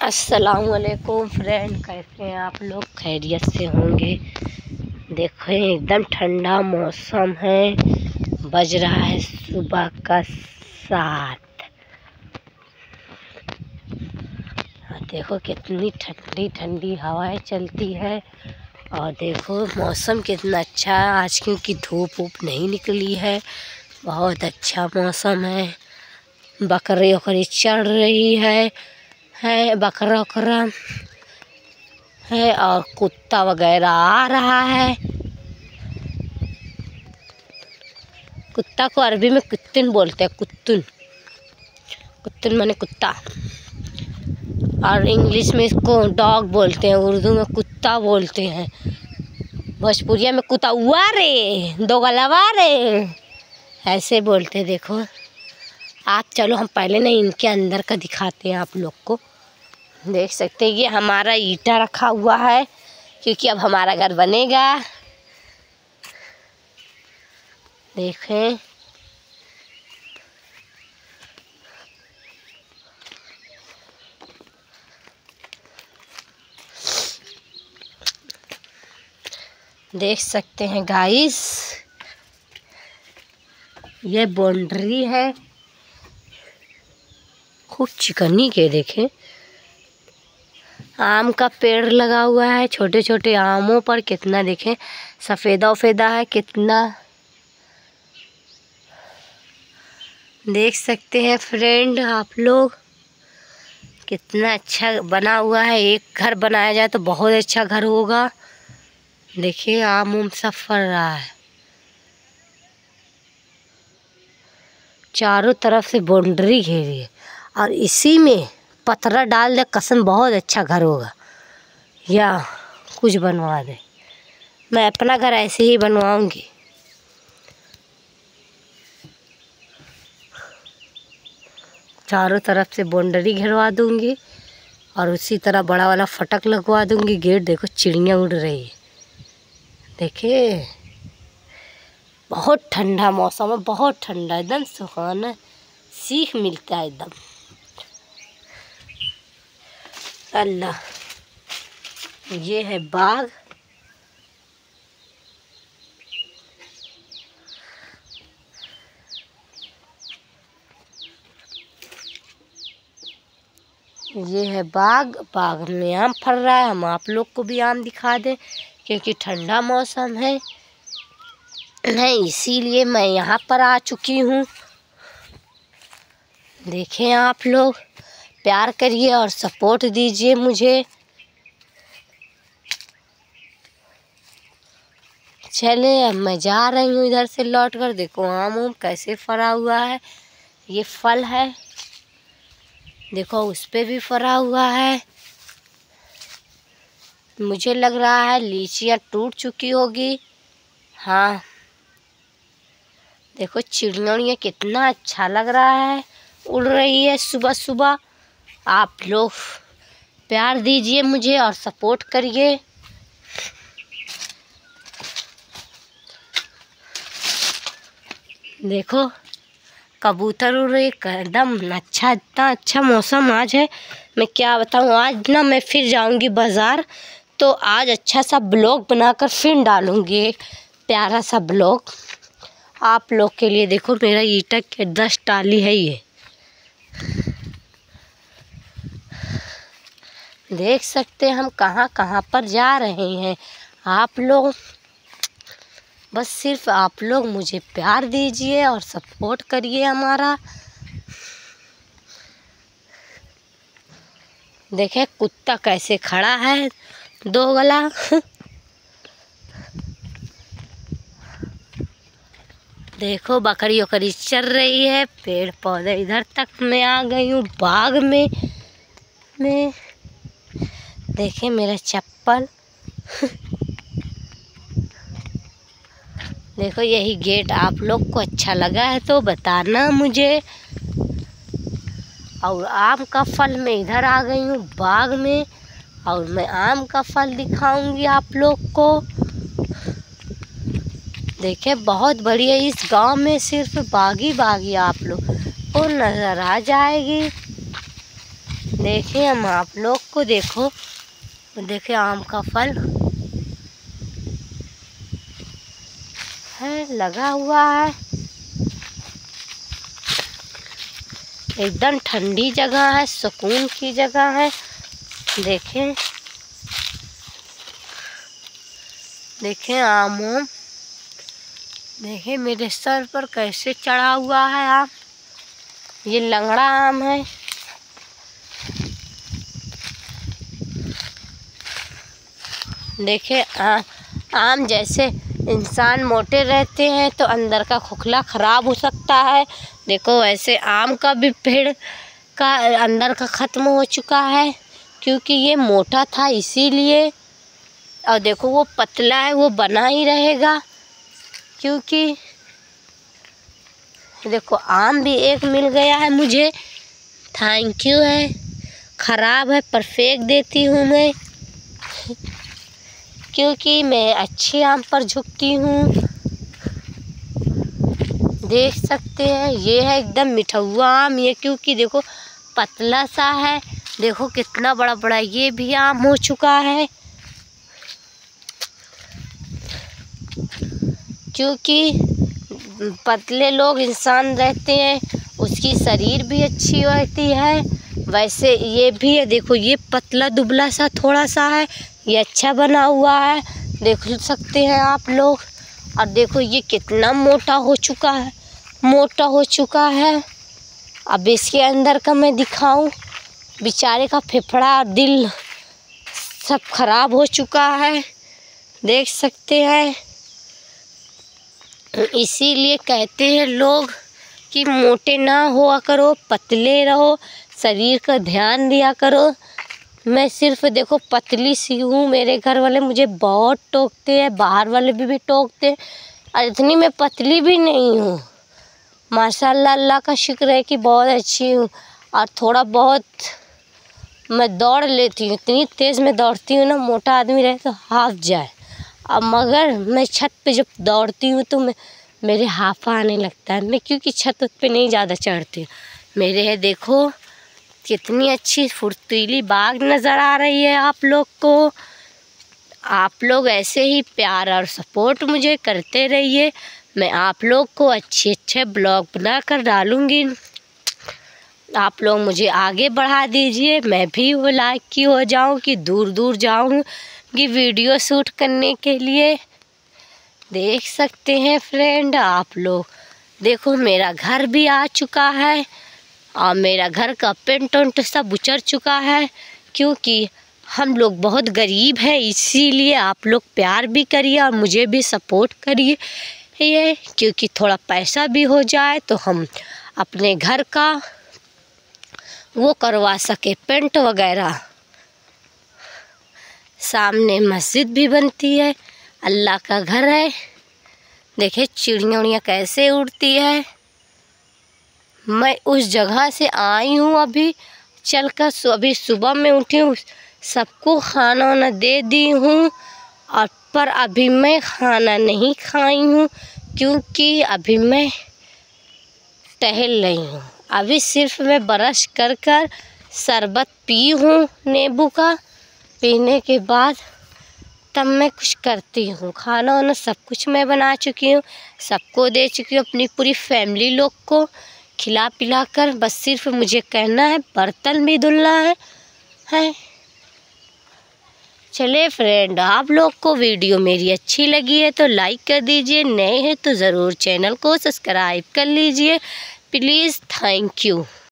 अस्सलामुअलैकुम फ्रेंड, कैसे हैं आप लोग? खैरियत से होंगे। देखो एकदम ठंडा मौसम है, बज रहा है सुबह का 7। देखो कितनी ठंडी ठंडी हवाएं चलती है। और देखो मौसम कितना अच्छा है आज, क्योंकि धूप वूप नहीं निकली है। बहुत अच्छा मौसम है। बकरी वकरी चढ़ रही है बकरा वकरा है, और कुत्ता वगैरह आ रहा है। कुत्ता को अरबी में कुत्तुन बोलते हैं। कुत्तुन कुत्तुन माने कुत्ता, और इंग्लिश में इसको डॉग बोलते हैं। उर्दू में कुत्ता बोलते हैं। भोजपुरिया में कुतौआ रे, दो गलवा रे, ऐसे बोलते। देखो आप, चलो हम पहले ना इनके अंदर का दिखाते हैं आप लोग को। देख सकते हैं ये हमारा ईंटा रखा हुआ है, क्योंकि अब हमारा घर बनेगा। देखें देख सकते हैं गाइस, ये बाउंड्री है खूब चिकनी के। देखें आम का पेड़ लगा हुआ है, छोटे छोटे आमों पर कितना देखें सफ़ेदा वफेदा है कितना। देख सकते हैं फ्रेंड आप लोग, कितना अच्छा बना हुआ है। एक घर बनाया जाए तो बहुत अच्छा घर होगा। देखिए आम उम सब फल रहा है, चारों तरफ से बाउंड्री घेरी है, और इसी में पत्थर डाल दे कसम बहुत अच्छा घर होगा, या कुछ बनवा दे। मैं अपना घर ऐसे ही बनवाऊंगी। चारों तरफ से बाउंड्री घेरवा दूंगी, और उसी तरह बड़ा वाला फटक लगवा दूंगी। गेट देखो चिड़िया उड़ रही है। देखिए बहुत ठंडा मौसम है, बहुत ठंडा, एकदम सुहाना, सीख मिलता है एकदम। अल्लाह, ये है बाग। ये है बाग। बाग में आम फल रहा है। हम आप लोग को भी आम दिखा दें, क्योंकि ठंडा मौसम है इसीलिए मैं यहाँ पर आ चुकी हूँ। देखें आप लोग, प्यार करिए और सपोर्ट दीजिए मुझे। चले अब मैं जा रही हूँ इधर से लौट कर। देखो आम उम कैसे फरा हुआ है, ये फल है। देखो उस पे भी फरा हुआ है। मुझे लग रहा है लीचियाँ टूट चुकी होगी। हाँ देखो चिड़िया कितना अच्छा लग रहा है, उड़ रही है सुबह सुबह। आप लोग प्यार दीजिए मुझे और सपोर्ट करिए। देखो कबूतर उड़ रही, एकदम अच्छा, इतना अच्छा मौसम आज है। मैं क्या बताऊँ, आज ना मैं फिर जाऊंगी बाज़ार, तो आज अच्छा सा ब्लॉग बनाकर फिर डालूंगी, एक प्यारा सा ब्लॉग आप लोग के लिए। देखो मेरा ईंटा के 10 टाली है ये। देख सकते हैं हम कहाँ कहाँ पर जा रहे हैं। आप लोग बस, सिर्फ आप लोग मुझे प्यार दीजिए और सपोर्ट करिए हमारा। देखे कुत्ता कैसे खड़ा है, दो गला। देखो बकरी वकरी चल रही है, पेड़ पौधे इधर तक मैं आ गई हूँ बाग में। देखे मेरा चप्पल। देखो यही गेट आप लोग को अच्छा लगा है तो बताना मुझे। और आम का फल मैं इधर आ गई हूँ बाग में, और मैं आम का फल दिखाऊंगी आप लोग को। देखे बहुत बढ़िया, इस गांव में सिर्फ बागी बागी आप लोग को नज़र आ जाएगी। देखिए हम आप लोग को देखो, देखिए आम का फल है लगा हुआ है। एकदम ठंडी जगह है, सुकून की जगह है। देखें देखें आम देखें मेरे सर पर कैसे चढ़ा हुआ है आम। ये लंगड़ा आम है। देखें आम जैसे इंसान मोटे रहते हैं तो अंदर का खोखला ख़राब हो सकता है। देखो वैसे आम का भी पेड़ का अंदर का ख़त्म हो चुका है, क्योंकि ये मोटा था इसीलिए। और देखो वो पतला है, वो बना ही रहेगा, क्योंकि देखो आम भी एक मिल गया है मुझे। थैंक यू है। ख़राब है पर फेंक देती हूँ मैं, क्योंकि मैं अच्छे आम पर झुकती हूँ। देख सकते हैं ये है एकदम मिठुआ आम ये, क्योंकि देखो पतला सा है। देखो कितना बड़ा बड़ा ये भी आम हो चुका है, क्योंकि पतले लोग इंसान रहते हैं उसकी शरीर भी अच्छी होती है। वैसे ये भी है, देखो ये पतला दुबला सा थोड़ा सा है, ये अच्छा बना हुआ है, देख सकते हैं आप लोग। और देखो ये कितना मोटा हो चुका है, मोटा हो चुका है। अब इसके अंदर का मैं दिखाऊं, बेचारे का फेफड़ा और दिल सब खराब हो चुका है, देख सकते हैं। इसीलिए कहते हैं लोग कि मोटे ना हुआ करो, पतले रहो, शरीर का ध्यान दिया करो। मैं सिर्फ देखो पतली सी हूँ, मेरे घर वाले मुझे बहुत टोकते हैं, बाहर वाले भी टोकते हैं, और इतनी मैं पतली भी नहीं हूँ। माशाल्लाह, अल्लाह का शुक्र है कि बहुत अच्छी हूँ। और थोड़ा बहुत मैं दौड़ लेती हूँ, इतनी तेज़ मैं दौड़ती हूँ ना, मोटा आदमी रहे तो हाफ जाए। अब मगर मैं छत पे जब दौड़ती हूँ तो मेरे हाफा आने लगता है। मैं क्योंकि छत पे नहीं ज़्यादा चढ़ती हूँ। मेरे है देखो कितनी अच्छी फुर्तीली बाग नज़र आ रही है आप लोग को। आप लोग ऐसे ही प्यार और सपोर्ट मुझे करते रहिए। मैं आप लोग को अच्छे अच्छे ब्लॉग बना कर डालूँगी। आप लोग मुझे आगे बढ़ा दीजिए, मैं भी वो लायक की हो जाऊँ कि दूर दूर जाऊँगी वीडियो शूट करने के लिए। देख सकते हैं फ्रेंड आप लोग, देखो मेरा घर भी आ चुका है और मेरा घर का पेंट वेंट सब उचर चुका है, क्योंकि हम लोग बहुत गरीब हैं। इसीलिए आप लोग प्यार भी करिए और मुझे भी सपोर्ट करिए, ये क्योंकि थोड़ा पैसा भी हो जाए तो हम अपने घर का वो करवा सके, पेंट वगैरह। सामने मस्जिद भी बनती है, अल्लाह का घर है। देखिए चिड़िया उड़ियाँ कैसे उड़ती है। मैं उस जगह से आई हूँ अभी चलकर, अभी सुबह में उठी हूँ, सबको खाना वाना दे दी हूँ, और पर अभी मैं खाना नहीं खाई हूँ, क्योंकि अभी मैं टहल रही हूँ। अभी सिर्फ मैं ब्रश कर शरबत पी हूँ नींबू का। पीने के बाद तब मैं कुछ करती हूँ। खाना वाना सब कुछ मैं बना चुकी हूँ, सबको दे चुकी हूँ, अपनी पूरी फैमिली लोग को खिला पिला कर। बस सिर्फ मुझे कहना है, बर्तन भी धुलना है। चले फ्रेंड, आप लोग को वीडियो मेरी अच्छी लगी है तो लाइक कर दीजिए, नए हैं तो ज़रूर चैनल को सब्सक्राइब कर लीजिए प्लीज़। Thank you.